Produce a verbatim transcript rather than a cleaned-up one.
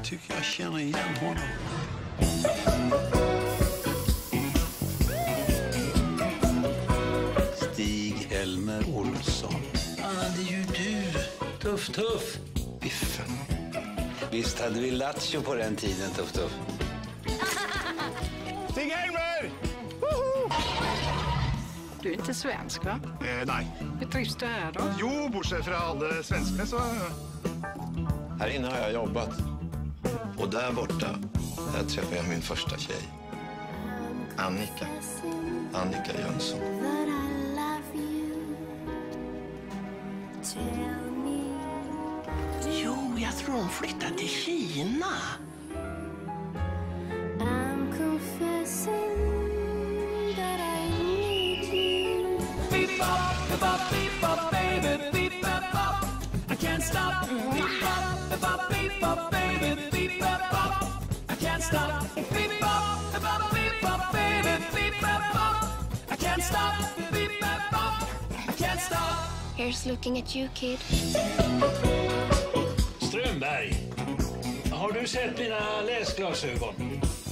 tycker jag känner igen honom. Stig-Helmer Olsson. Ah, det är ju du. Tuff, tuff. Biffen. Visst hade vi Lazio på den tiden, Tuff, tuff. Stig-Helmer! Du är inte svensk, va? Eh, nej. Hur trivs du här då? Jo, bortsett från alla svenskar så... Här inne har jag jobbat. Och där borta, där träffade jag min första tjej. Annika. Annika Jönsson. Jo, jag tror hon flyttade till Kina. Here's looking at you, kid. Strömberg, har du sett mina läsglasögon?